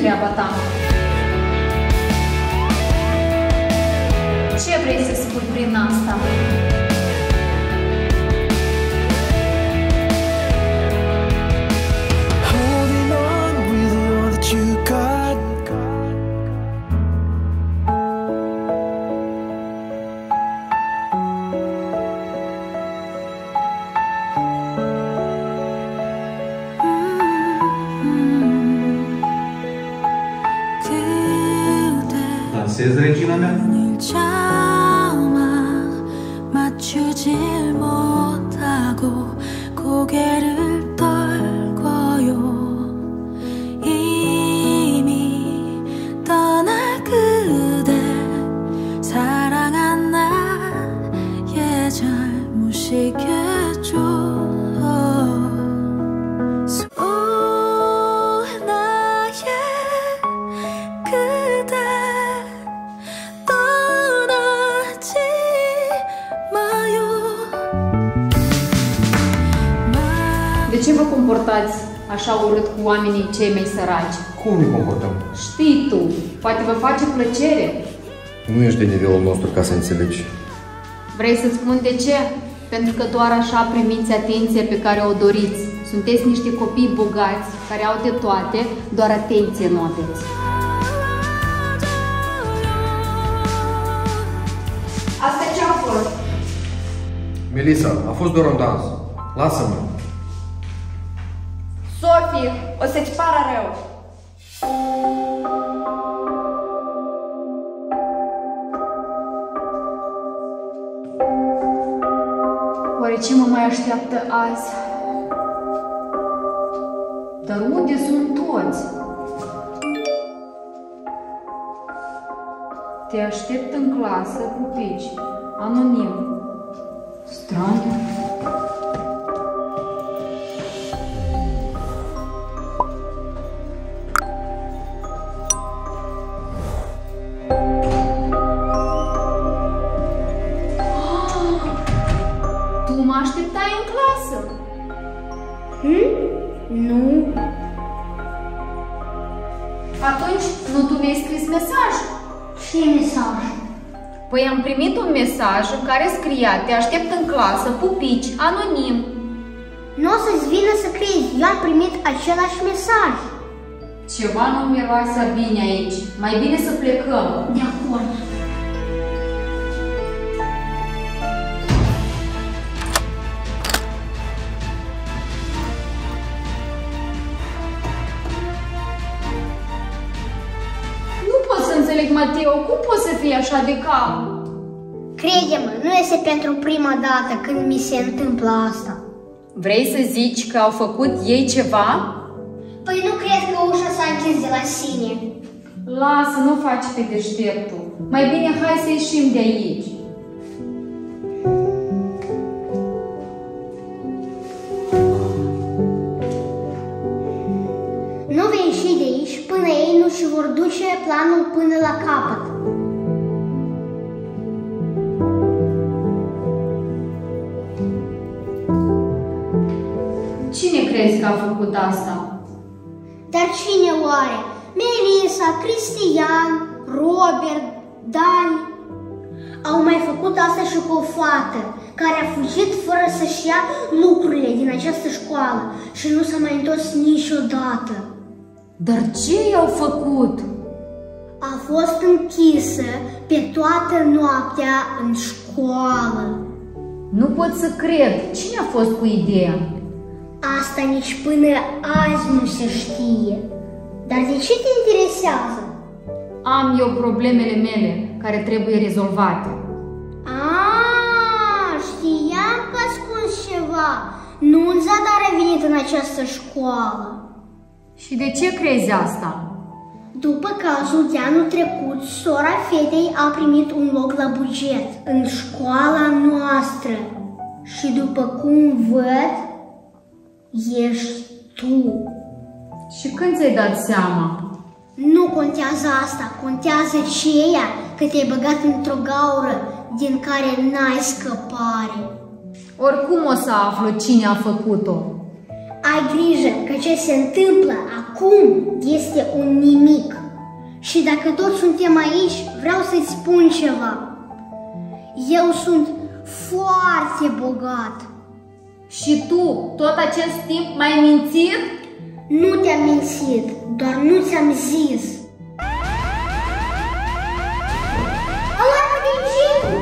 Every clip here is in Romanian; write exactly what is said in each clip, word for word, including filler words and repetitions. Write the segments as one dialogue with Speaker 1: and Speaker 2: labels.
Speaker 1: treaba ta. Ce vrei să spui prin asta?
Speaker 2: Dansezi, regina mea?
Speaker 3: 맞추질 못하고 고개를 떨궈요. 이미 떠날 그대 사랑한 나의 잘못이겠죠. 나의 그대 떠나지
Speaker 1: De ce vă comportați așa urât cu oamenii cei mai săraci?
Speaker 2: Cum ne comportăm?
Speaker 1: Știi tu, poate vă face plăcere.
Speaker 2: Nu ești de nivelul nostru ca să înțelegi.
Speaker 1: Vrei să-ți spun de ce? Pentru că doar așa primiți atenția pe care o doriți. Sunteți niște copii bogați care au de toate, doar atenție nu aveți.
Speaker 4: Asta ce a fost?
Speaker 2: Melissa, a fost doar un dans. Lasă-mă.
Speaker 4: Sofie, o să-ți pară rău.
Speaker 1: Oare ce mă mai așteaptă azi? Dar unde sunt toți? Te aștept în clasă, pupici, anonim. Straniu. Tu mă așteptai în clasă?
Speaker 4: Hmm? Nu.
Speaker 1: Atunci nu tu mi-ai scris mesaj?
Speaker 4: Ce mesaj?
Speaker 1: Păi am primit un mesaj în care scria: te aștept în clasă, pupici, anonim.
Speaker 4: Nu o să-ți vină să crezi, eu am primit același mesaj.
Speaker 1: Ceva nu miroase bine aici. Mai bine să plecăm.
Speaker 4: De acord.
Speaker 1: Nu pot să înțeleg, Mateo, cum poți să fii așa de calm?
Speaker 4: Crede-mă, nu este pentru prima dată când mi se întâmplă asta.
Speaker 1: Vrei să zici că au făcut ei ceva?
Speaker 4: Păi nu cred că ușa s-a închis de la sine.
Speaker 1: Lasă, nu faci pe deșteptul. Mai bine hai să ieșim de aici.
Speaker 4: Nu vei ieși de aici până ei nu și vor duce planul până la capăt.
Speaker 1: Cine crezi că a făcut asta?
Speaker 4: Dar cine oare? Melissa, Cristian, Robert, Dani. Au mai făcut asta și cu o fată care a fugit fără să-și ia lucrurile din această școală și nu s-a mai întors niciodată.
Speaker 1: Dar ce i-au făcut?
Speaker 4: A fost închisă pe toată noaptea în școală.
Speaker 1: Nu pot să cred. Cine a fost cu ideea?
Speaker 4: Asta nici până azi nu se știe. Dar de ce te interesează?
Speaker 1: Am eu problemele mele care trebuie rezolvate.
Speaker 4: Aaaa, știam că ascunzi ceva. Nu în zadar ai venit în această școală.
Speaker 1: Și de ce crezi asta?
Speaker 4: După cazul de anul trecut, sora fetei a primit un loc la buget în școala noastră. Și după cum văd, ești tu.
Speaker 1: Și când ți-ai dat seama?
Speaker 4: Nu contează asta, contează ceea că te-ai băgat într-o gaură din care n-ai scăpare.
Speaker 1: Oricum o să aflu cine a făcut-o.
Speaker 4: Ai grijă că ce se întâmplă acum Acum este un nimic. Și dacă toți suntem aici, vreau să-ți spun ceva. Eu sunt foarte bogat.
Speaker 1: Și tu, tot acest timp m-ai mințit?
Speaker 4: Nu te-am mințit, doar nu ți-am zis. Alarmă din gym!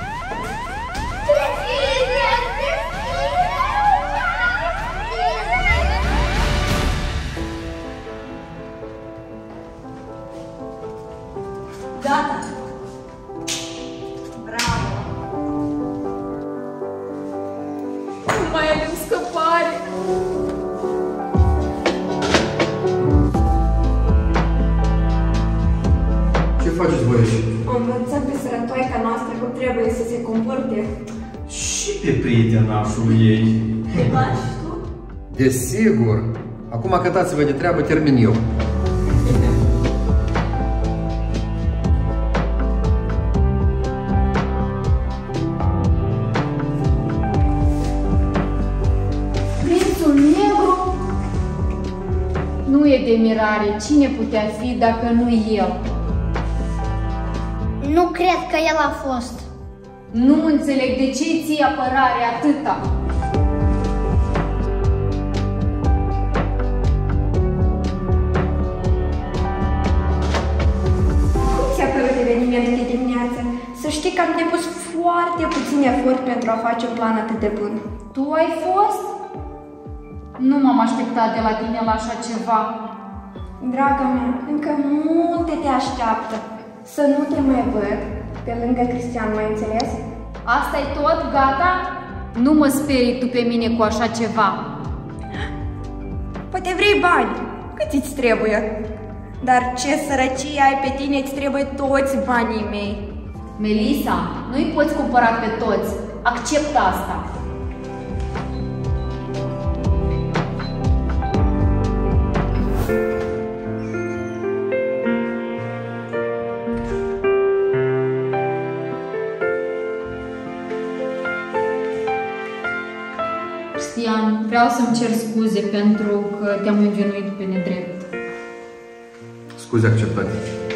Speaker 5: Gata! Bravo!
Speaker 1: Nu mai avem scăpare!
Speaker 2: Ce faceți voi aici?
Speaker 5: Am învățat pe sărătoaica noastră cum trebuie să se comporte.
Speaker 6: Și pe prietenașul ei.
Speaker 5: Te faci tu?
Speaker 2: Desigur. Acum cătați-vă de treabă, termin eu.
Speaker 1: Prințul negru? Nu e de mirare. Cine putea fi dacă nu el?
Speaker 4: Nu cred că el a fost.
Speaker 1: Nu înțeleg de ce ții apărare atâta.
Speaker 5: Cum ți-a părut evenimentul de dimineață? Să știi că am depus foarte puțin efort pentru a face un plan atât de bun.
Speaker 1: Tu ai fost? Nu m-am așteptat de la tine la așa ceva.
Speaker 5: Draga mea, încă multe te așteaptă. Să nu te mai văd pe lângă Cristian, mai înțeles?
Speaker 1: Asta-i tot? Gata? Nu mă sperii tu pe mine cu așa ceva.
Speaker 5: Poate vrei bani, cât îți trebuie? Dar ce sărăcie ai pe tine, îți trebuie toți banii mei.
Speaker 1: Melisa, nu-i poți cumpăra pe toți. Acceptă asta. Cristian, vreau să-mi cer scuze pentru că te-am învinuit pe nedrept.
Speaker 2: Scuze acceptate.